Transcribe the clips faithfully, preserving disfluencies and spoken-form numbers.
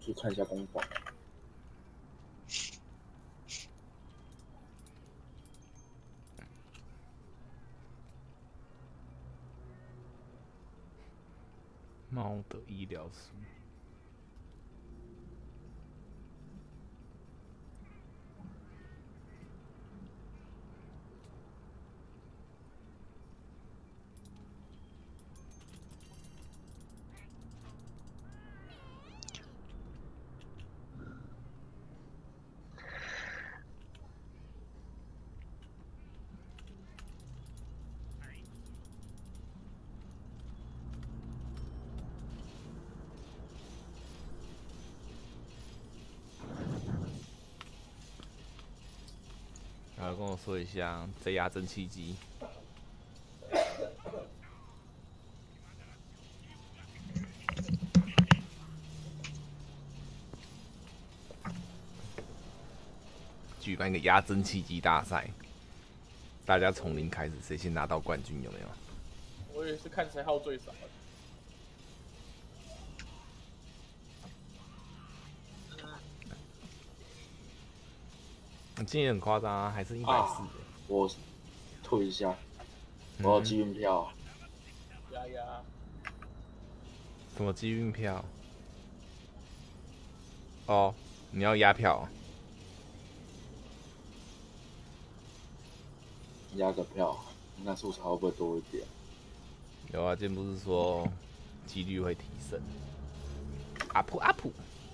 去看一下攻防。 猫的医疗书。然后跟我说一下 Z R 蒸汽机。举办一个压蒸汽机大赛，大家从零开始，谁先拿到冠军？有没有？ 我也是看谁耗最少。 你今年很夸张啊，还是一百四。 我退一下，我要机运票。 压压。 什么机运票？哦，你要压票、哦。 压个票，那素材会不会多一点？ 有啊，今天不是说几率会提升？up up。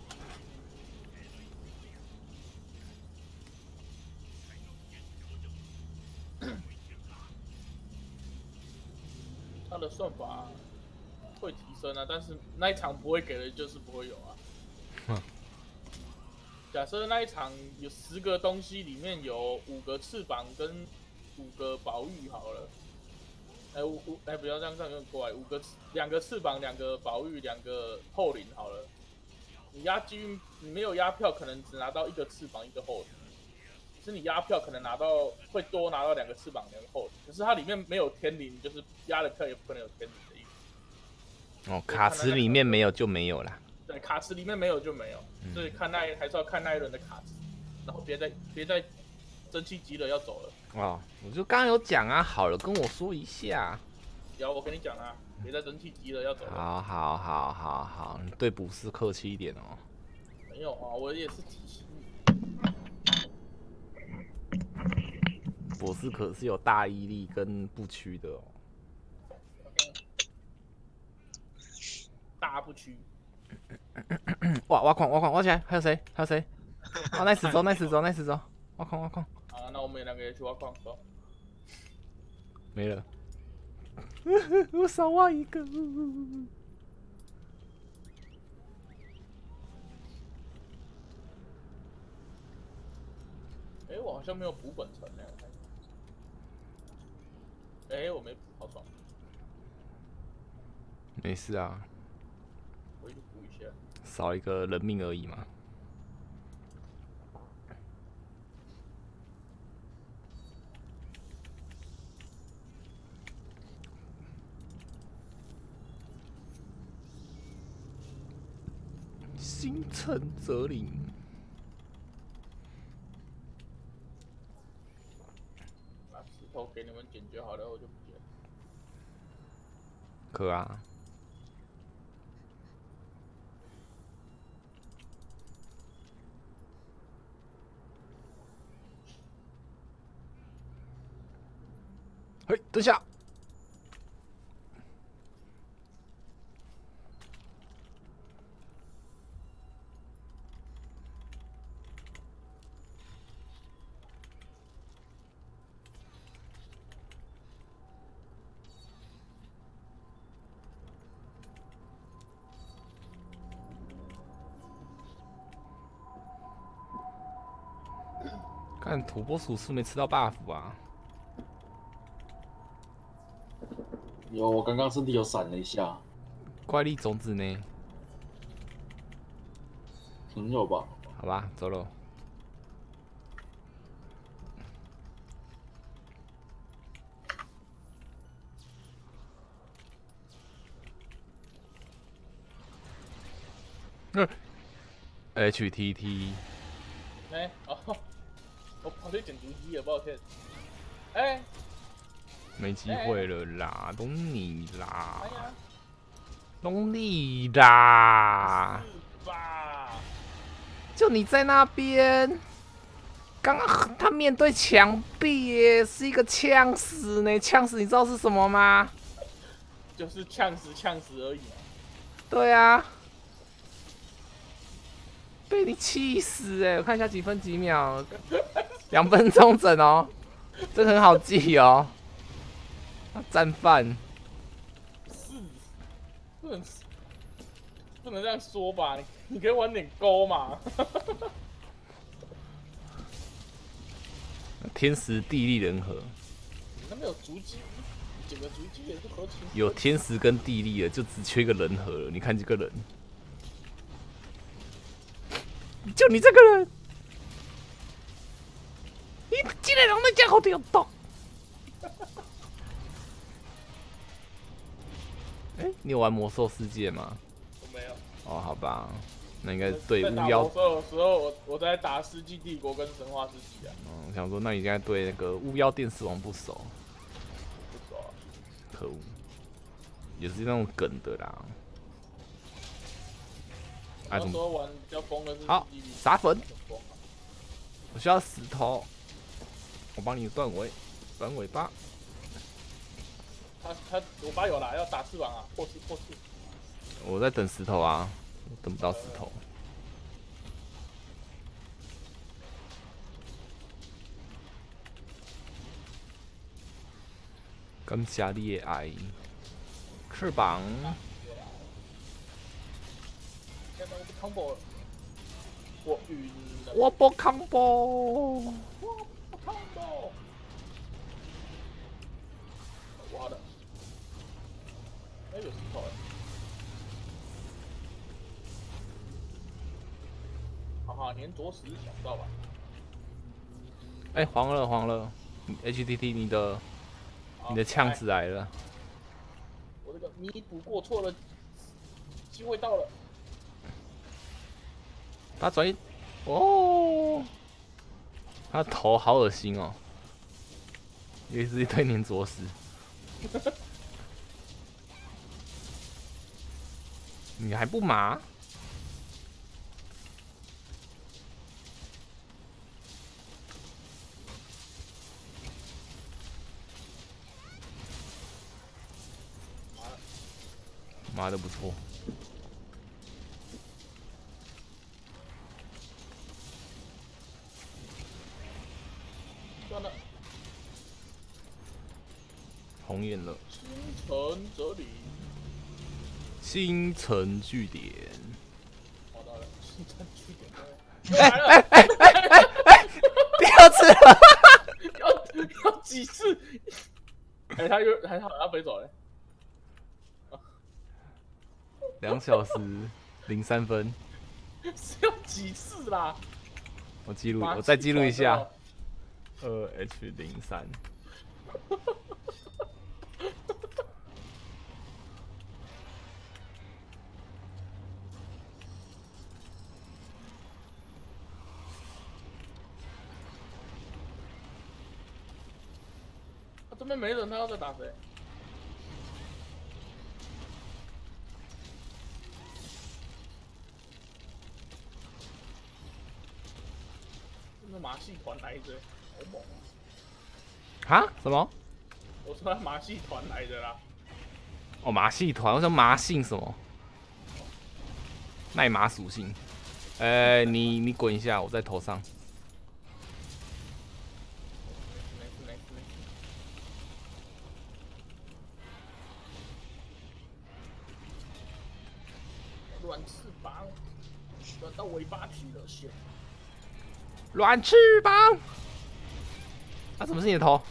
他的算法会提升啊，但是那一场不会给的，就是不会有啊。假设那一场有十个东西，里面有五个翅膀跟五个宝玉好了。哎、欸，五五哎，不要这样，这样有点怪。五个两个翅膀，两个宝玉，两个后领好了。你压机运，你没有压票，可能只拿到一个翅膀，一个后领。是你压票可能拿到会多拿到两个翅膀，两个后领。可是它里面没有天灵，就是压了票也不可能有天灵的意思。 哦，卡池里面没有就没有啦。 对，卡池里面没有就没有，嗯、所以看那还是要看那一轮的卡池，然后别再别再蒸汽机了，要走了。 哦，我就刚刚有讲啊，好了，跟我说一下。 有，我跟你讲啊，别再蒸汽机了，要走了。 好好好好好，你对卜斯客气一点哦。 没有啊，我也是提醒你。 卜斯可是有大毅力跟不屈的哦。 大不屈。 哇，挖矿挖矿挖起来，还有谁？还有谁？啊 ，nice 走 nice 走 nice 走，挖矿挖矿。 好，那我们两个也去挖矿，走。 没了。我少挖一个。 哎、欸，我好像没有补本层呢。哎、欸，我没补，好爽。 没事啊。 我去补一下。 少一个人命而已嘛。心诚则灵。 把石头给你们解决好了，我就不捡。 可啊。嘿，等下。看土拨鼠是没吃到 buff 啊？ 有，我刚刚身体有闪了一下。 怪力种子呢？ 没有吧？ 好吧，走了。嗯。 H T T。 哎、哦，我跑去捡足迹了，抱歉。哎、 没机会了啦，都你啦哎，呀， 都你啦， 是吧？ 就你在那边。刚刚他面对墙壁耶，是一个呛死呢，呛死你知道是什么吗？ 就是呛死呛死而已嘛。 对啊，被你气死哎！我看一下几分几秒，两分钟整哦，这个很好记哦。战犯是，不能不能这样说吧？你你可以玩点勾嘛。 天时地利人和， 那边有足迹，捡个足迹也是合情。 有天时跟地利了，就只缺个人和了。你看这个人，就你这个人，你竟然让那家伙丢动！哎、欸，你有玩魔兽世界吗？ 我没有。 哦，好吧，那应该对在打巫妖。 魔兽的时候，我我在打世纪帝国跟神话世纪啊。 嗯，我想说，那你应该对那个巫妖电视王不熟。 不熟啊。 可恶，也是那种梗的啦。 那时候玩比较疯的是好，撒粉。我需要石头，我帮你断尾，断尾巴。 他他尾巴有啦，要打翅膀啊，破翅破翅。 我在等石头啊，等不到石头。感谢你的爱，翅膀。 现在我不 combo 了，我晕了。 我不 combo， 我不 combo。挖的，哎、欸，有石头哎。好好，粘着石想不到吧？ 哎、欸，黄了黄了 ，H T T 你的你的呛子来了。 我这个弥补过错的机会到了。 他转移，哦，他头好恶心哦，也是一堆粘着石。你还不麻？麻的不错。 算了。 红眼了。 星辰这里。 星辰据点。 找到了，星辰据点。哎哎哎哎哎哎！第二次了， 要要几次？哎，他又还好，他飞走了。 两小时零三分。 是要几次啦？ 我记录，我再记录一下。二 H 零三。 这边没人，他要在打谁？那马戏团来着，好猛啊！啊？什么？ 我说他马戏团来的啦。 哦，马戏团，我说麻性什么？耐麻属性。哎、欸，你你滚一下，我在头上。 没事没事没事。软翅膀，软到尾巴去了，血。 软翅膀。啊，怎么是你的头？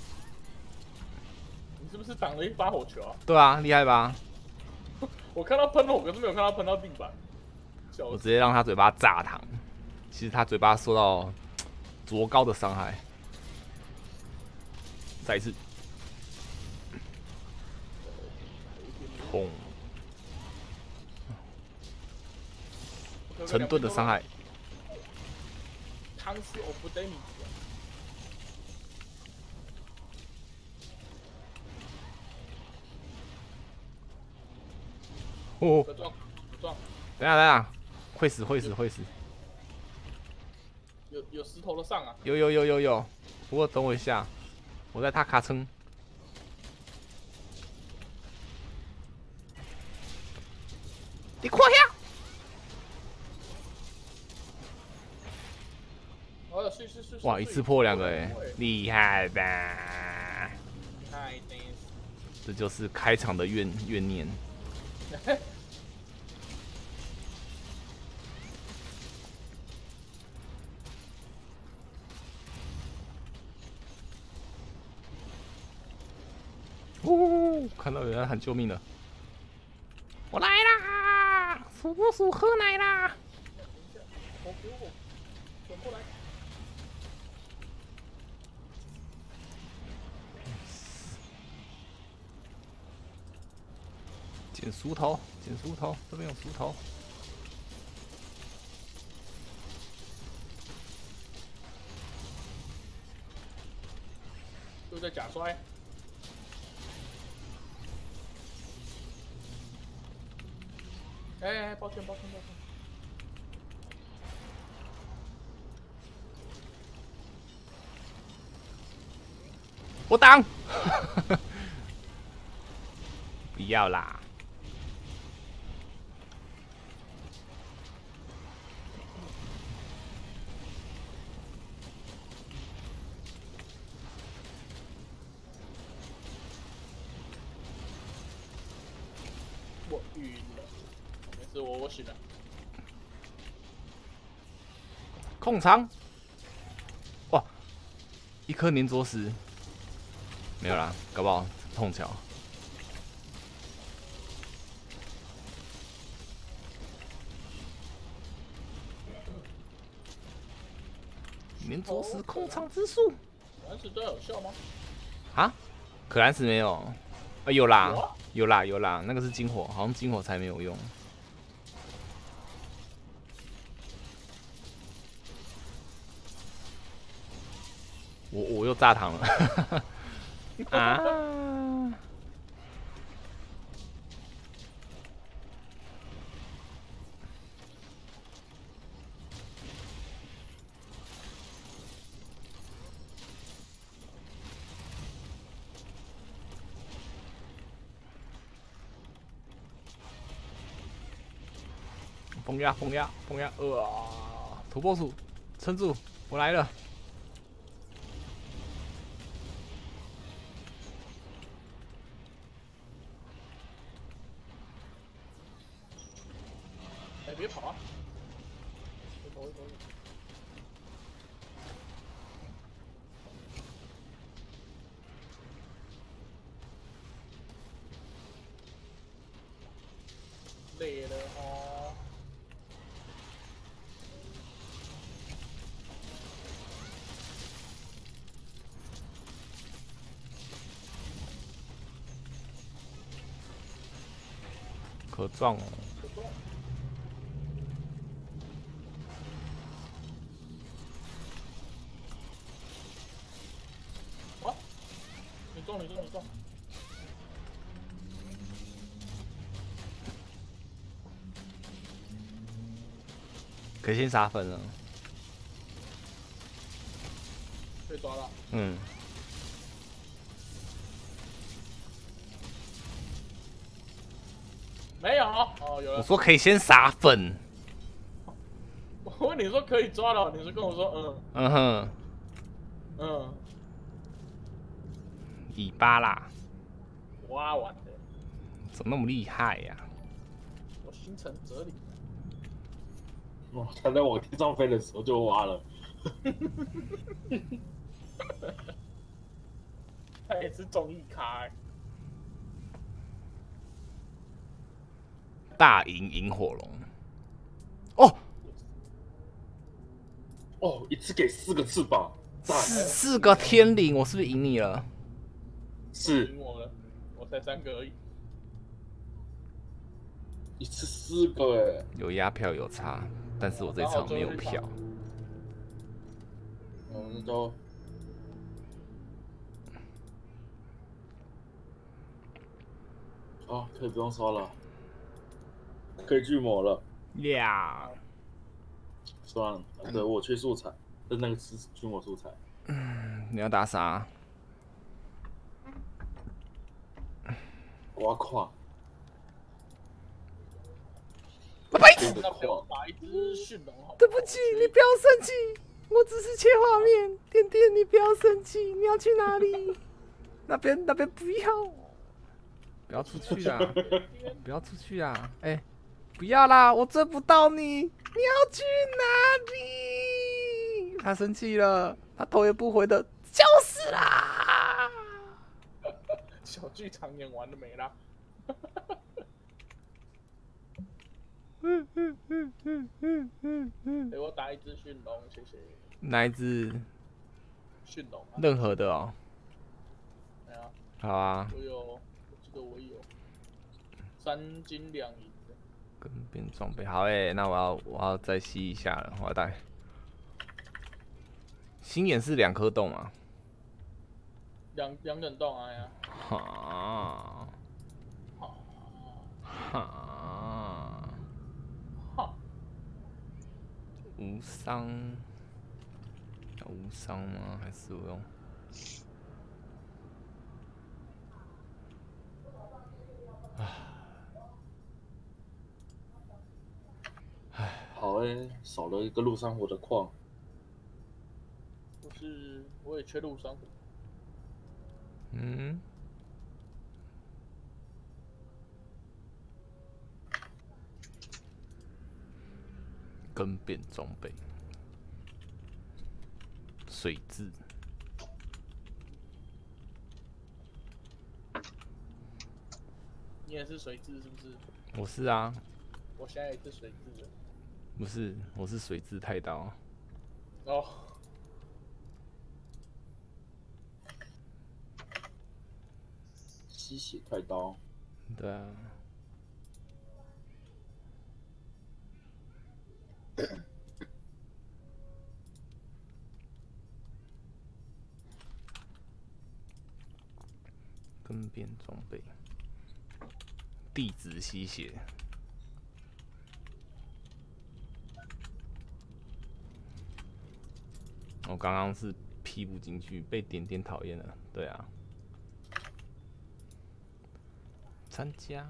你是不是挡了一发火球啊？ 对啊，厉害吧？ 我看到喷火，可是没有看到喷到地板。 我直接让他嘴巴炸膛，其实他嘴巴受到卓高的伤害。再一次，砰！ 成吨的伤害。 汤斯欧不得米。 哦， 不撞，不撞。 等下等下，会死会死会死。 有有石头的上啊。 有有有有有，不过等我一下，我在他卡称。你快呀！ 哦，是是是。 哇，一次破两个哎，厉害吧？ 太 nice。 这就是开场的怨怨念。呜、哦！看到有人喊救命了！我来啦！鼠不鼠喝奶啦！ 我给我，转过来。 捡树头，捡树头，这边有树头。 又在假摔。哎、欸，抱歉，抱歉，抱歉。 我挡！不要啦！ 我晕了，没事，我我醒了。 控场！哇，一颗粘着石，没有啦，搞不好碰巧。粘着石控场之术， 可兰石对有效吗？ 啊？可兰石没有，啊有啦，有啦有啦，那个是金火，好像金火才没有用。我我又炸膛了，啊！风压风压风压，呃，土拨鼠，撑住，我来了。 哎，别跑啊！别跑，别跑！累了哦。 可撞哦！ 可撞！啊！你中，你中，你中！ 可以先杀分了。 被抓了。 嗯。 没有哦，有了。 我说可以先撒粉。 我问你说可以抓了，你是跟我说嗯。 嗯哼。 嗯。 尾巴啦。 挖完的。 怎么那么厉害呀、啊？ 我心诚则灵。 哇！他在往天上飞的时候就挖了。 他也是综艺咖、欸。 大银萤火龙。哦哦，一次给四个翅膀， 四四个天灵，我是不是赢你了？ 是。 赢我了，我才三个而已。 一次四个哎。 有压票有差， 但是我这场没有票。 我们都哦，可以不用刷了，可以巨魔了。 呀、yeah ， 算了，对我缺素材，但那个是巨魔素材。 嗯，你要打啥？ 挖矿。 白痴！ 那陪我打一只驯龙好不好？ 对不起，你不要生气，我只是切画面。点点，你不要生气，你要去哪里？那边那边不要，不要出去啊！不要出去啊！哎、欸，不要啦，我追不到你，你要去哪里？他生气了，他头也不回的，就是啦。 小剧场演完了没啦？ 嗯嗯嗯嗯嗯嗯嗯。 给我打一只驯龙，谢谢。 哪一只？ 驯龙、啊。 任何的哦。 对啊。 好啊。 我有，我记得我有三金两银的。 跟变装备好诶、欸，那我要我要再吸一下了，我要带。心眼是两颗洞啊。 两两等洞啊呀。 哈。哈。哈。无伤，要无伤吗？还是我用？唉， 好诶、欸，少了一个陆山火的矿。 不是，我也缺陆山火。 嗯。更变装备，水蛭， 你也是水蛭是不是？ 我是啊， 我现在也是水蛭。 不是，我是水蛭太刀。 哦。 吸血太刀。 对啊。更变装备，地质吸血，我刚刚是劈不进去，被点点讨厌了。对啊，参加。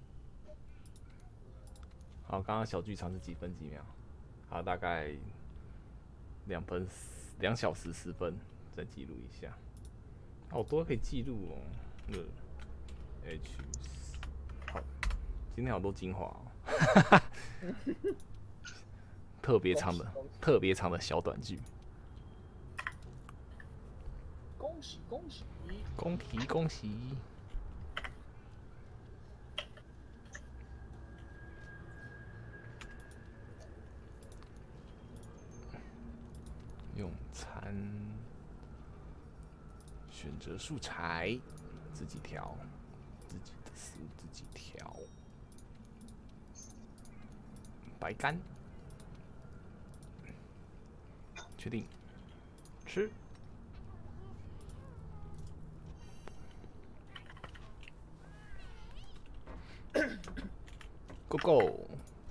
好，刚刚小剧场是几分几秒？好，大概两分两小时十分，再记录一下。好多可以记录哦。那个 H 好，今天好多精华哦，特别长的特别长的小短剧。 恭喜恭喜！ 恭喜恭喜！用餐，选择素材，自己调，自己的食物自己调。白干，确定，吃。Go go！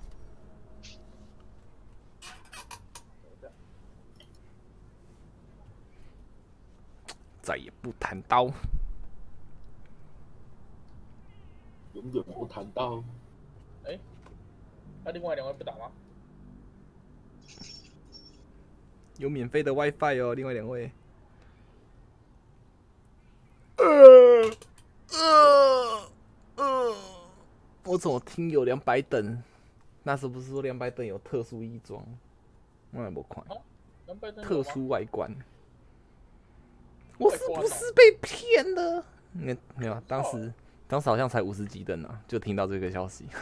再也不弹刀， 永远不弹刀。 哎、欸，那另外两位不打吗？ 有免费的 WiFi 哦，另外两位。呃呃呃，我怎么听有两百等？那是不是说两百等有特殊衣装？我也不看。 两百等特殊外观。我是不是被骗了？没没有，当时当时好像才五十几等啊，就听到这个消息，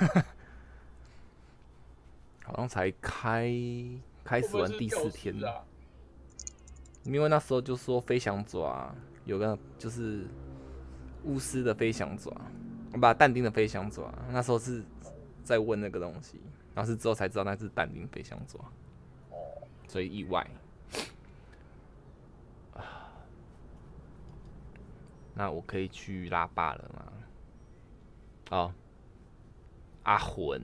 好像才开开始玩第四天。 啊、 因为那时候就说飞翔爪有个就是巫师的飞翔爪，不，但丁的飞翔爪，那时候是在问那个东西，然然后是之后才知道那是但丁飞象爪， 哦， 所以意外。那我可以去拉霸了吗？哦，阿魂、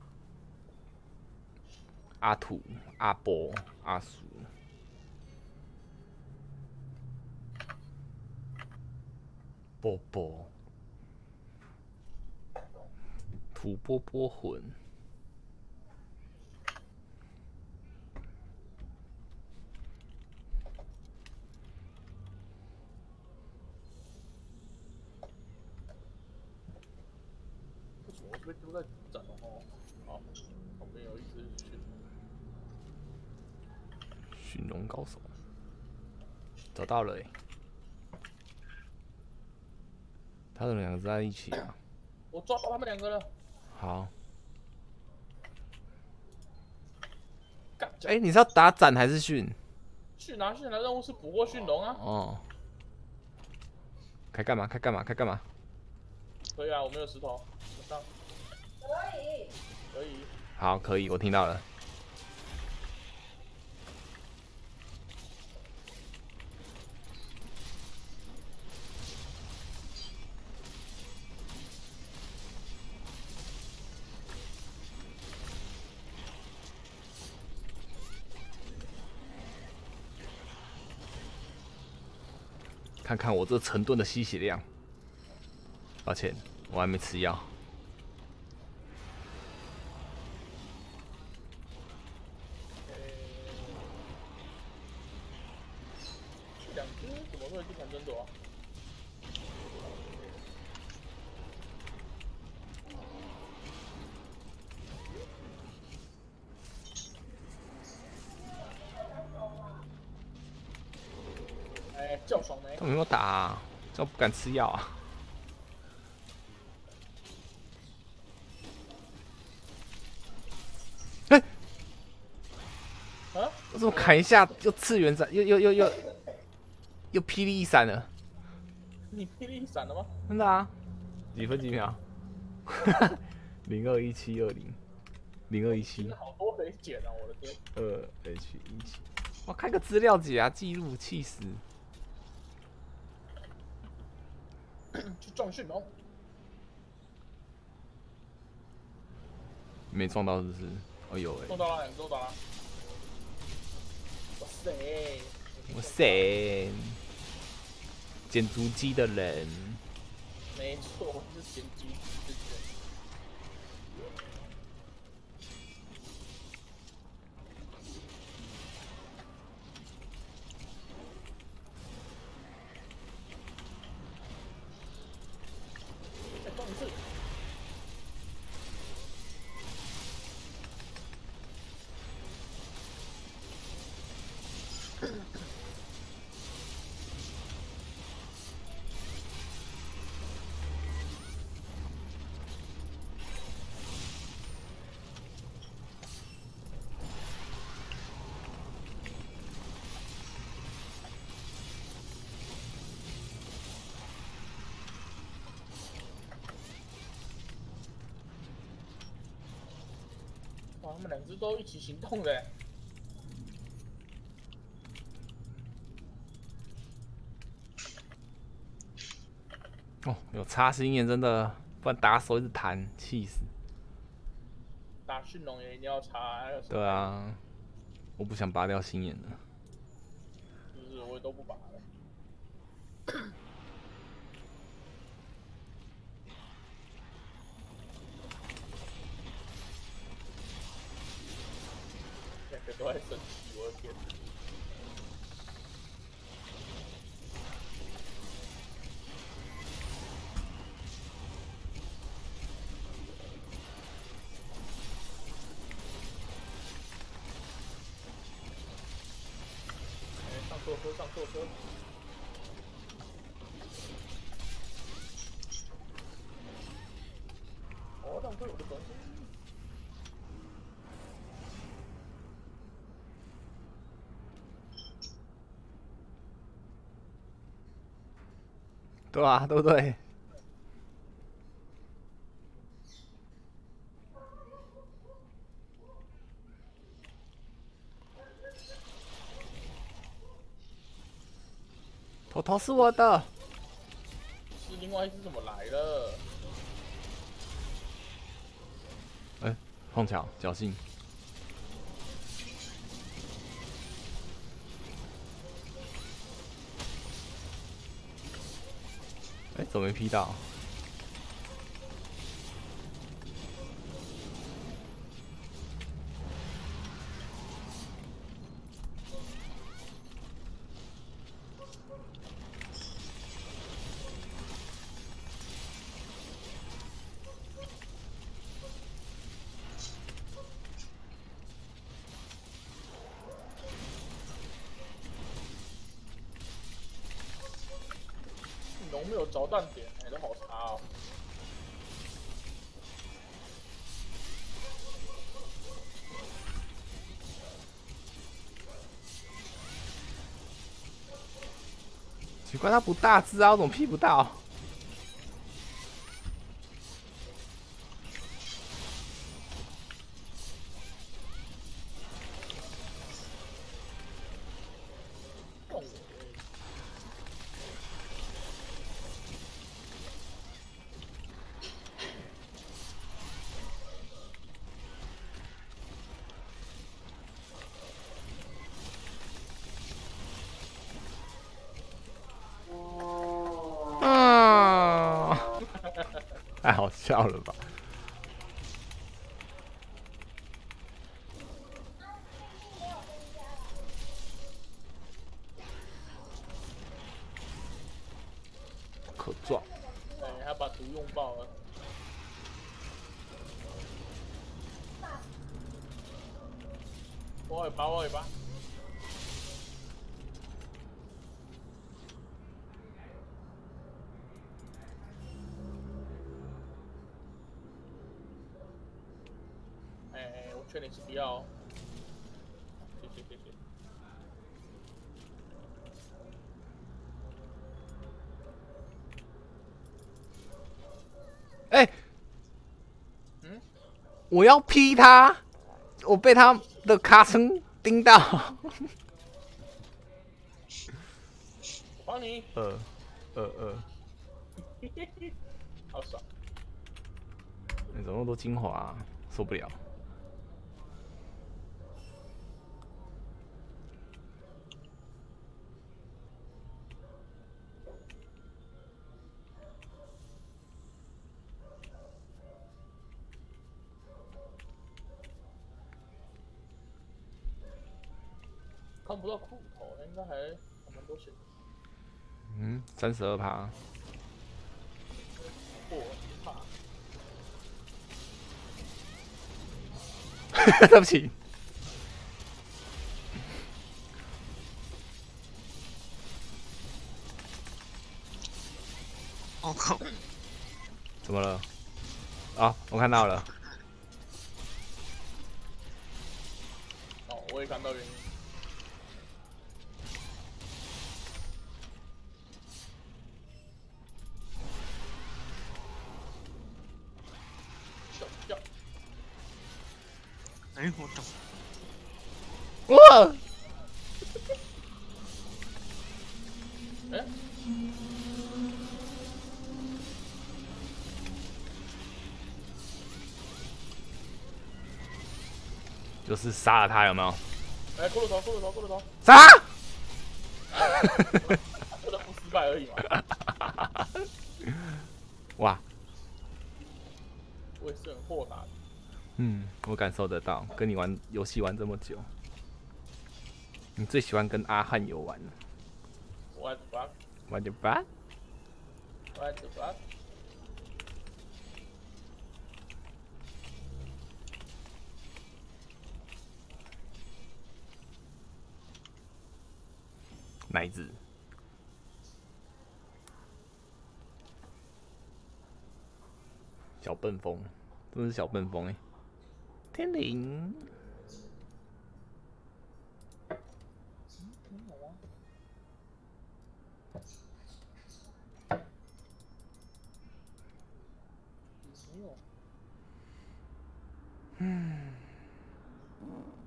阿土、阿波、阿叔、波波、土波波魂。 为什么会被丢在展龙哦？好，旁边有一只驯驯龙高手，找到了哎、欸，他们两个在一起啊。 我抓到他们两个了。 好， 干！ 哎、欸，你是要打斩还是驯？ 驯啊，驯的任务是捕获驯龙啊。 哦。开干嘛？开干嘛？开干嘛？ 可以啊，我没有石头，我上。 可以。 可以。 好，可以，我听到了。看看我这成吨的吸血量。抱歉，我还没吃药。 两只怎么会去传真朵啊？哎，叫爽没？ 他们有没有打、啊？这不敢吃药啊？哎、欸， 啊？ 我怎么砍一下又次元斩，又又又又又霹雳一闪了？ 你霹雳一闪了吗？ 真的啊？几分几秒？零二一七二零，零二一七。 好多可以捡啊！我的天。 二 H 一七。我开个资料集啊，记录，气死！ 去撞驯龙。 没撞到是不是？哦有哎、欸。 撞到了，两个都打了。哇塞！ 哇塞！捡足迹的人。 没错，我是捡足迹的人。再撞一次。哇，他们两只都一起行动的。 哦，有插心眼真的，不然打手一直弹，气死。 打驯龙也一定要插，还有什么？ 对啊，我不想拔掉心眼的。 就是我也都不拔了。两个都在生气，我的天！哎，上错车，上错车！哦，浪费我的东西。 对啊，对不对？ 我头是我的。 是另外一只怎么来了？ 哎、欸，碰巧，侥幸。哎、欸，怎么没劈到？ 龙没有着弹点，哎、欸，都好差哦。 奇怪，他不大只啊，我怎么劈不到？太好笑了吧！可撞！ 哎，他把毒用爆了。我尾巴，我尾巴。哎，我劝你是不要、哦。谢谢谢谢。 哎、欸， 嗯， 我要劈他，我被他的卡层盯到。 我帮你。 呃，呃呃。 好爽。 你、欸、怎么那么多精华、啊？受不了。 看不到裤头，应该还还蛮多血。 嗯，三十二趴。 我怕。 对不起。 我靠！ 怎么了？啊，我看到了。 哦，我也看到原因。 哎，我懂。 哇！ 哎、欸， 就是杀了他，有没有？ 哎、欸，骷髅头，骷髅头，骷髅头。 杀！ 做的不失败而已嘛。 哇！ 我也是很豁达的。 嗯，我感受得到，跟你玩游戏玩这么久，你最喜欢跟阿汉游玩。 What the fuck? What the fuck? What the fuck? 哪一只？小笨风，真的是小笨风哎、欸！天灵。嗯。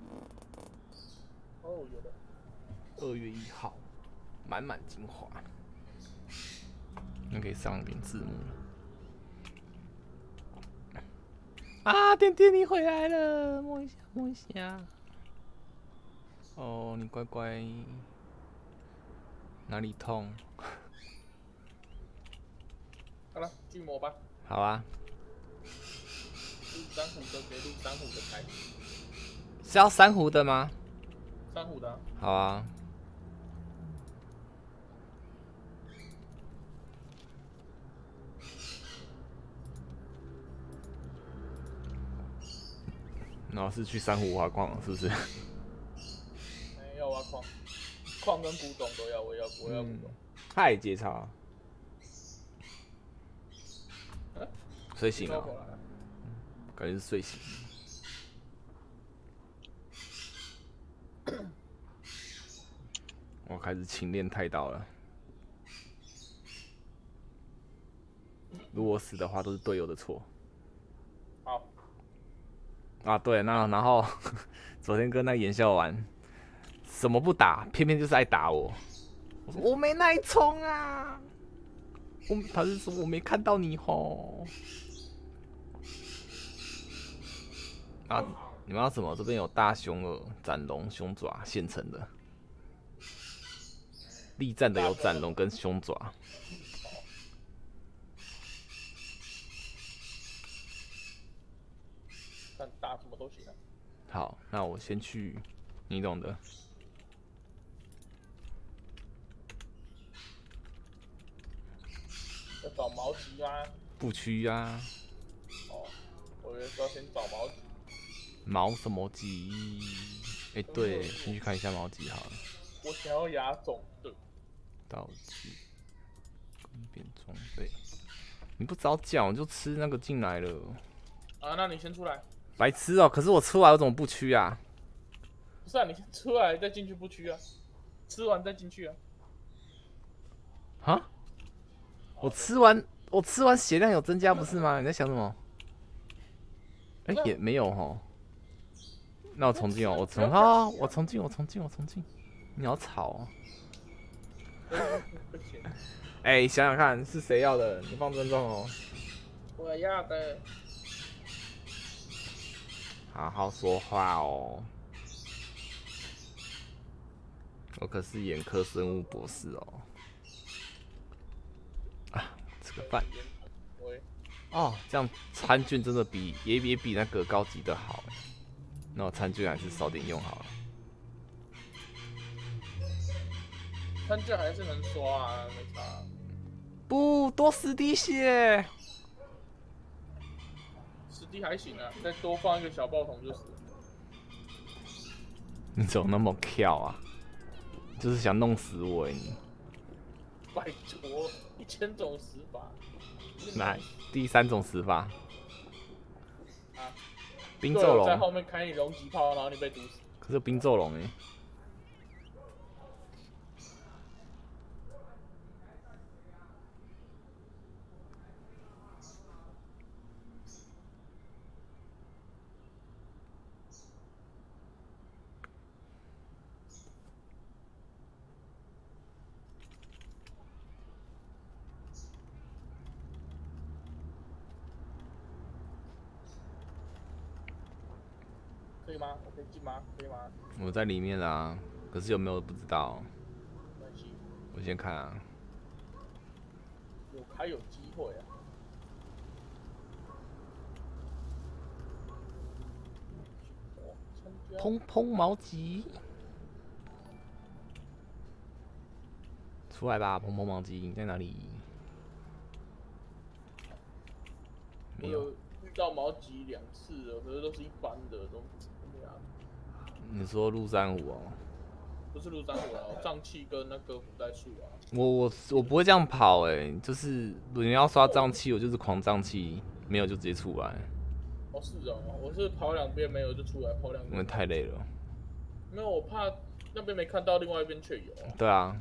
哦，有的。 二月一号，满满精华。 那可以上一点字幕了。啊，点点你回来了，摸一下摸一下。哦，你乖乖。哪里痛？ 好了，巨魔吧。 好啊。 录珊瑚的给录珊瑚的开。 是要珊瑚的吗？ 珊瑚的、啊。 好啊。然后是去珊瑚挖矿了，是不是？ 没有啊，矿，矿跟古董都要，我要，我要古董。 太节操。 嗯？ 睡醒了。感觉是睡醒。我开始勤练太刀了。如果死的话，都是队友的错。 好。 啊，对，那然后昨天跟那言笑玩，什么不打，偏偏就是爱打我。我说我没耐冲啊，我他是说我没看到你吼。啊，你们要什么？这边有大熊耳、斩龙、熊爪现成的，力战的有斩龙跟熊爪。 打什么都行啊。 好，那我先去，你懂的。 要找毛吉吗？ 不屈啊。 哦，我以为说要先找毛吉。 毛什么吉？哎、欸，对，先去看一下毛吉好了。 我想要亚种的。 道具。跟变装备。你不早讲，我就吃那个进来了。 啊，那你先出来。 白痴哦、喔！可是我吃完我怎么不屈啊？ 不是啊，你先出来再进去不屈啊，吃完再进去啊。 啊？我吃完，我吃完血量有增加不是吗？你在想什么？哎、欸，也没有齁。那我重进哦、喔，我重啊，我重进，我重进，我重进。你好吵哦、喔！哎、欸，想想看是谁要的？你放尊重哦、喔。 我要的。 好好说话哦！我可是眼科生物博士哦。啊，吃个饭。哦，这样餐券真的比也也比那个高级的好。那我餐券还是少点用好了。 餐券还是能刷啊，没差。 不多十滴血。 十滴还行啊，再多放一个小爆筒就死了。 你怎么那么跳啊？就是想弄死我哎你！ 拜托，一千种死法。 来，第三种死法。 啊！ 冰咒龙在后面开你龙脊炮，然后你被毒死。 可是冰咒龙哎。 可以吗？我可以进吗？可以吗？ 我在里面啊，可是有没有不知道。 没关系。 我先看啊。 有还有机会啊。 砰砰毛吉，出来吧！砰砰毛吉你在哪里？没有。 遇到毛吉两次了，可是都是一般的，都没啊。 你说陆珊瑚哦？ 不是陆珊瑚啊，瘴气跟那个古代树啊。 我我我不会这样跑哎、欸，就是你要刷瘴气，我就是狂瘴气，没有就直接出来。 哦是哦，我是跑两边没有就出来，跑两边。 因为太累了。 没有，我怕那边没看到，另外一边却有、啊。 对啊。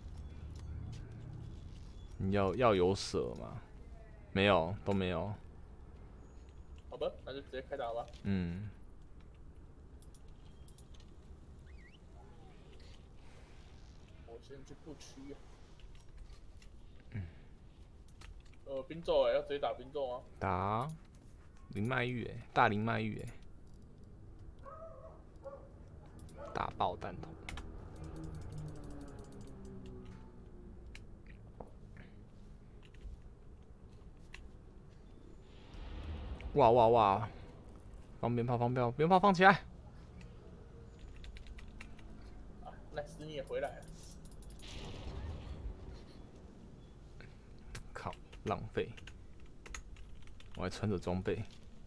你要要有舍嘛？没有，都没有。 好吧，那就直接开打吧。 嗯。 我先去不区、啊。 嗯。 呃，冰咒哎，要直接打冰咒吗？ 打啊灵脉玉哎，大灵脉玉哎，打爆弹头。哇哇哇！放鞭炮，放鞭炮，鞭炮放起来！ 啊，奈斯你也回来了。 靠，浪费！我还穿着装备。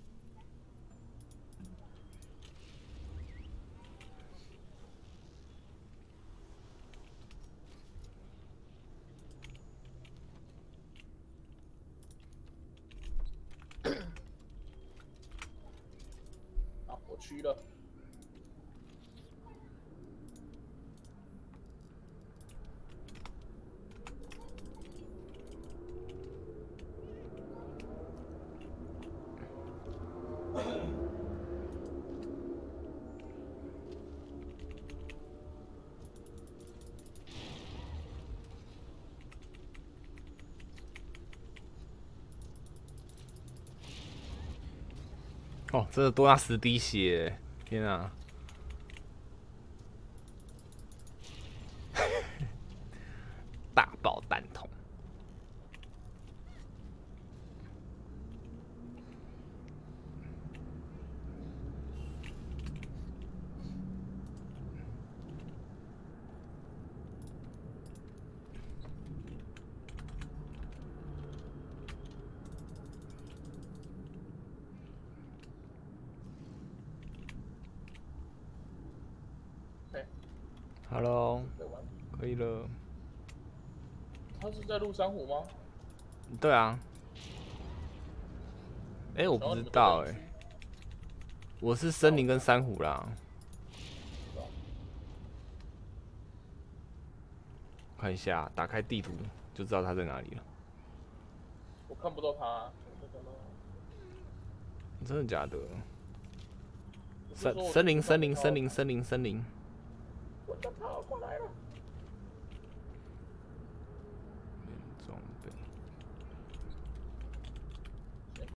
啊，我去了。 哦，真的多拿十滴血，天啊！大爆弹筒。Hello， 可以了。 他是在录珊瑚吗？ 对啊。哎、欸，我不知道哎、欸，我是森林跟珊瑚啦。看一下，打开地图就知道它在哪里了。 我看不到他。 真的假的？森森林森林森林森林森林。 我的炮过来了。 装备。